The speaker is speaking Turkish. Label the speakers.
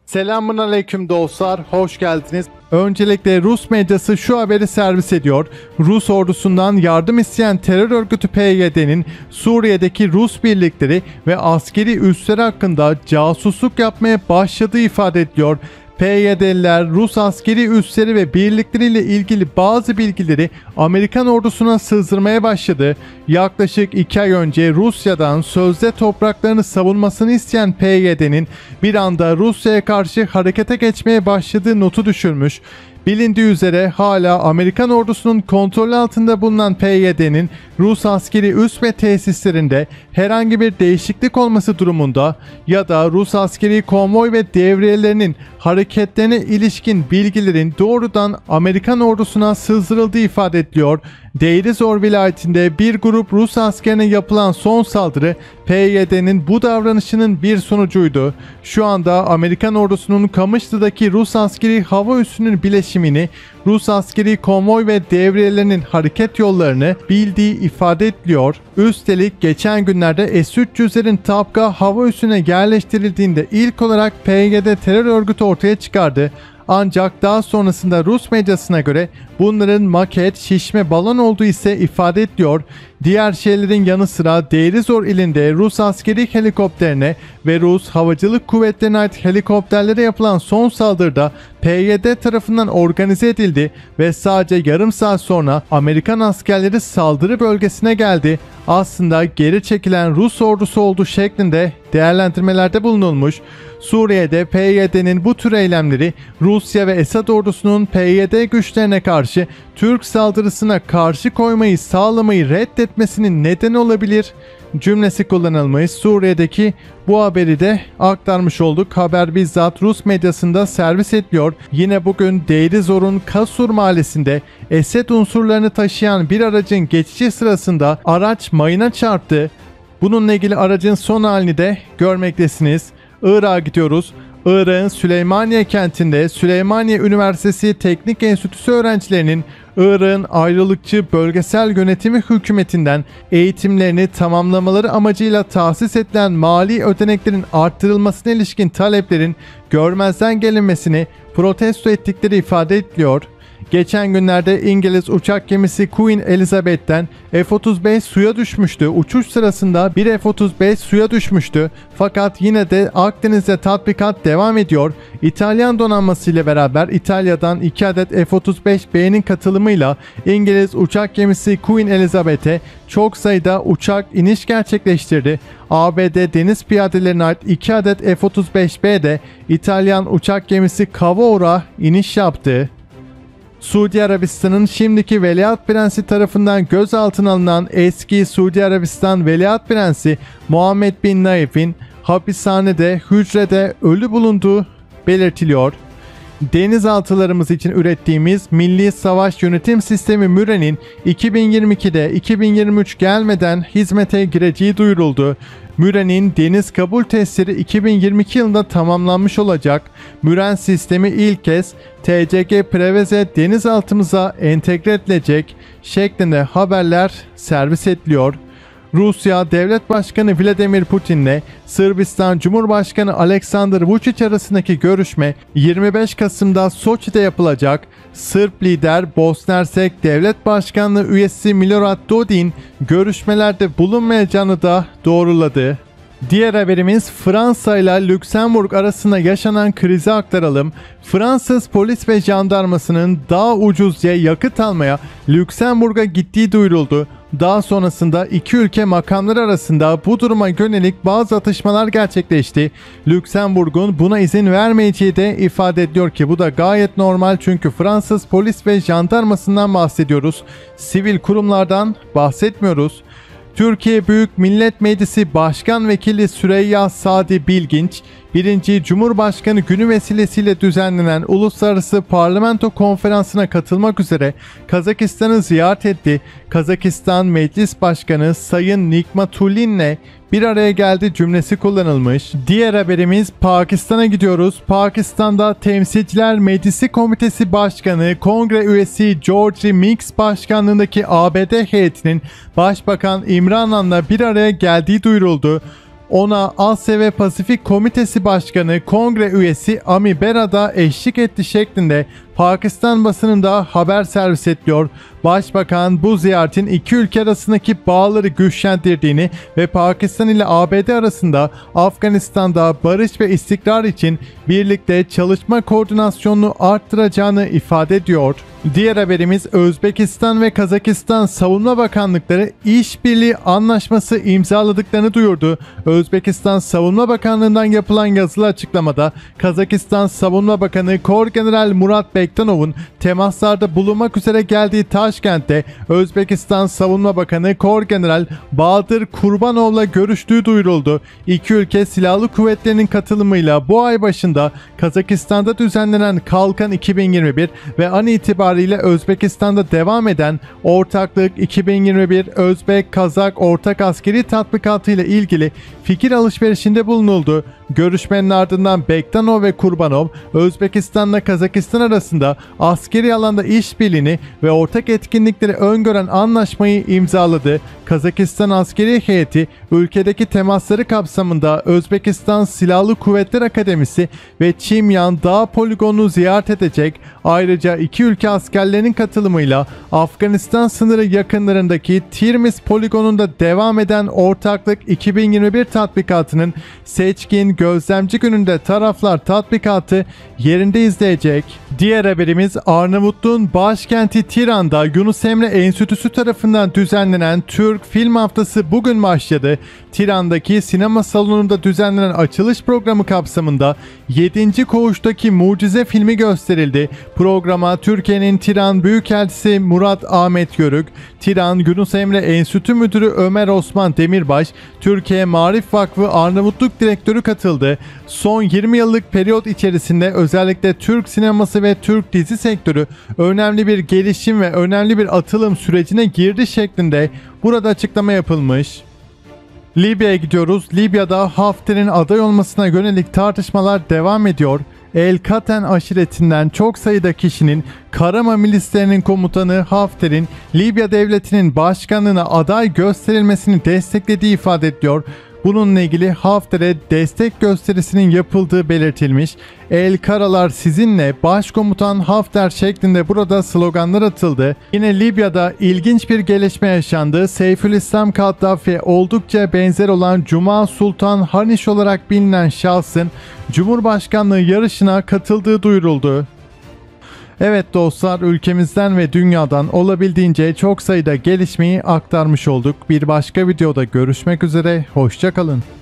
Speaker 1: Selamun aleyküm dostlar, hoş geldiniz. Öncelikle Rus medyası şu haberi servis ediyor. Rus ordusundan yardım isteyen terör örgütü PYD'nin Suriye'deki Rus birlikleri ve askeri üsleri hakkında casusluk yapmaya başladığı ifade ediliyor. PYD'liler Rus askeri üsleri ve birlikleriyle ilgili bazı bilgileri Amerikan ordusuna sızdırmaya başladı. Yaklaşık 2 ay önce Rusya'dan sözde topraklarını savunmasını isteyen PYD'nin bir anda Rusya'ya karşı harekete geçmeye başladığı notu düşürmüş. Bilindiği üzere hala Amerikan ordusunun kontrolü altında bulunan PYD'nin Rus askeri üs ve tesislerinde herhangi bir değişiklik olması durumunda ya da Rus askeri konvoy ve devriyelerinin hareketlerine ilişkin bilgilerin doğrudan Amerikan ordusuna sızdırıldığı ifade ediliyor. Deir ez-Zor vilayetinde bir grup Rus askerine yapılan son saldırı PYD'nin bu davranışının bir sonucuydu. Şu anda Amerikan ordusunun Kamışlı'daki Rus askeri hava üssünün bileşimini, Rus askeri konvoy ve devriyelerinin hareket yollarını bildiği ifade ediliyor. Üstelik geçen günlerde S-300'lerin Tapka hava üssüne yerleştirildiğinde ilk olarak PYD terör örgütü ortaya çıkardı. Ancak daha sonrasında Rus medyasına göre bunların maket, şişme balon olduğu ise ifade ediliyor. Diğer şeylerin yanı sıra Deir ez-Zor ilinde Rus askeri helikopterine ve Rus havacılık kuvvetlerine ait helikopterlere yapılan son saldırıda PYD tarafından organize edildi ve sadece yarım saat sonra Amerikan askerleri saldırı bölgesine geldi. Aslında geri çekilen Rus ordusu olduğu şeklinde değerlendirmelerde bulunulmuş. Suriye'de PYD'nin bu tür eylemleri Rusya ve Esad ordusunun PYD güçlerine karşı Türk saldırısına karşı koymayı sağlamayı reddetmesinin nedeni olabilir cümlesi kullanılmış. Suriye'deki bu haberi de aktarmış olduk. Haber bizzat Rus medyasında servis ediliyor. Yine bugün Deir ez-Zor'un Kasur mahallesinde Esed unsurlarını taşıyan bir aracın geçişi sırasında araç mayına çarptı. Bununla ilgili aracın son halini de görmektesiniz. Irak'a gidiyoruz. Irak'ın Süleymaniye kentinde Süleymaniye Üniversitesi Teknik Enstitüsü öğrencilerinin Irak'ın ayrılıkçı bölgesel yönetimi hükümetinden eğitimlerini tamamlamaları amacıyla tahsis edilen mali ödeneklerin arttırılmasına ilişkin taleplerin görmezden gelinmesini protesto ettikleri ifade ediliyor. Geçen günlerde İngiliz uçak gemisi Queen Elizabeth'ten F-35 suya düşmüştü. Uçuş sırasında bir F-35 suya düşmüştü. Fakat yine de Akdeniz'de tatbikat devam ediyor. İtalyan donanması ile beraber İtalya'dan 2 adet F-35B'nin katılımıyla İngiliz uçak gemisi Queen Elizabeth'e çok sayıda uçak iniş gerçekleştirdi. ABD deniz piyadelerine ait 2 adet F-35B de İtalyan uçak gemisi Cavour'a iniş yaptı. Suudi Arabistan'ın şimdiki Veliaht Prensi tarafından gözaltına alınan eski Suudi Arabistan Veliaht Prensi Muhammed bin Naif'in hapishanede hücrede ölü bulunduğu belirtiliyor. Denizaltılarımız için ürettiğimiz Milli Savaş Yönetim Sistemi Müren'in 2022'de 2023 gelmeden hizmete gireceği duyuruldu. Müren'in deniz kabul testleri 2022 yılında tamamlanmış olacak. Müren sistemi ilk kez TCG Preveze denizaltımıza entegre edilecek şeklinde haberler servis ediliyor. Rusya Devlet Başkanı Vladimir Putin'le Sırbistan Cumhurbaşkanı Aleksandar Vučić arasındaki görüşme 25 Kasım'da Soçi'de yapılacak. Sırp lider Bosna Hersek Devlet Başkanlığı üyesi Milorad Dodik görüşmelerde bulunmayacağını da doğruladı. Diğer haberimiz Fransa ile Lüksemburg arasında yaşanan krizi aktaralım. Fransız polis ve jandarmasının daha ucuzca yakıt almaya Lüksemburg'a gittiği duyuruldu. Daha sonrasında iki ülke makamları arasında bu duruma yönelik bazı atışmalar gerçekleşti. Lüksemburg'un buna izin vermeyeceği de ifade ediliyor ki bu da gayet normal çünkü Fransız polis ve jandarmasından bahsediyoruz. Sivil kurumlardan bahsetmiyoruz. Türkiye Büyük Millet Meclisi Başkan Vekili Süreyya Sadi Bilginç, 1. Cumhurbaşkanı günü vesilesiyle düzenlenen Uluslararası Parlamento Konferansı'na katılmak üzere Kazakistan'ı ziyaret etti. Kazakistan Meclis Başkanı Sayın Nikmatulin'le bir araya geldi cümlesi kullanılmış. Diğer haberimiz Pakistan'a gidiyoruz. Pakistan'da Temsilciler Meclisi Komitesi Başkanı, Kongre üyesi George Mix başkanlığındaki ABD heyetinin Başbakan İmran Han'la bir araya geldiği duyuruldu. Ona Asya ve Pasifik Komitesi Başkanı Kongre üyesi Ami Bera da eşlik etti şeklinde Pakistan basınında haber servis ediyor. Başbakan bu ziyaretin iki ülke arasındaki bağları güçlendirdiğini ve Pakistan ile ABD arasında Afganistan'da barış ve istikrar için birlikte çalışma koordinasyonunu arttıracağını ifade ediyor. Diğer haberimiz Özbekistan ve Kazakistan Savunma Bakanlıkları işbirliği anlaşması imzaladıklarını duyurdu. Özbekistan Savunma Bakanlığı'ndan yapılan yazılı açıklamada Kazakistan Savunma Bakanı Korgeneral Murat Bektanov'un temaslarda bulunmak üzere geldiği Taşkent'te Özbekistan Savunma Bakanı Korgeneral Bahadır Kurbanov'la görüştüğü duyuruldu. İki ülke silahlı kuvvetlerinin katılımıyla bu ay başında Kazakistan'da düzenlenen Kalkan 2021 ve an itibariyle Özbekistan'da devam eden Ortaklık 2021 Özbek-Kazak Ortak Askeri Tatbikatı ile ilgili fikir alışverişinde bulunuldu. Görüşmenin ardından Bektanov ve Kurbanov, Özbekistan'la Kazakistan arasında askeri alanda işbirliğini ve ortak etkinlikleri öngören anlaşmayı imzaladı. Kazakistan askeri heyeti ülkedeki temasları kapsamında Özbekistan Silahlı Kuvvetler Akademisi ve Çimyan Dağ Poligonu'nu ziyaret edecek. Ayrıca iki ülke askerlerinin katılımıyla Afganistan sınırı yakınlarındaki Tirmiz poligonunda devam eden Ortaklık 2021 tatbikatının seçkin gözlemci gününde taraflar tatbikatı yerinde izleyecek. Diğer haberimiz Arnavutluğun başkenti Tiran'da Yunus Emre Enstitüsü tarafından düzenlenen Türk Film Haftası bugün başladı. Tiran'daki sinema salonunda düzenlenen açılış programı kapsamında 7. Koğuş'taki Mucize filmi gösterildi. Programa Türkiye'nin Tiran Büyükelçisi Murat Ahmet Yörük, Tiran Yunus Emre Enstitü Müdürü Ömer Osman Demirbaş, Türkiye Maarif Vakfı Arnavutluk Direktörü katıldı. Son 20 yıllık periyot içerisinde özellikle Türk sineması ve Türk dizi sektörü önemli bir gelişim ve önemli bir atılım sürecine girdi şeklinde burada açıklama yapılmış. Libya'ya gidiyoruz. Libya'da Hafter'in aday olmasına yönelik tartışmalar devam ediyor. El Katen aşiretinden çok sayıda kişinin Karama milislerinin komutanı Hafter'in Libya devletinin başkanlığına aday gösterilmesini desteklediği ifade ediliyor. Bununla ilgili Hafter'e destek gösterisinin yapıldığı belirtilmiş. El Karalar sizinle, Başkomutan Hafter şeklinde burada sloganlar atıldı. Yine Libya'da ilginç bir gelişme yaşandı. Seyfülislam Kaddafi oldukça benzer olan Cuma Sultan Haniş olarak bilinen şahsın Cumhurbaşkanlığı yarışına katıldığı duyuruldu. Evet dostlar, ülkemizden ve dünyadan olabildiğince çok sayıda gelişmeyi aktarmış olduk. Bir başka videoda görüşmek üzere, hoşça kalın.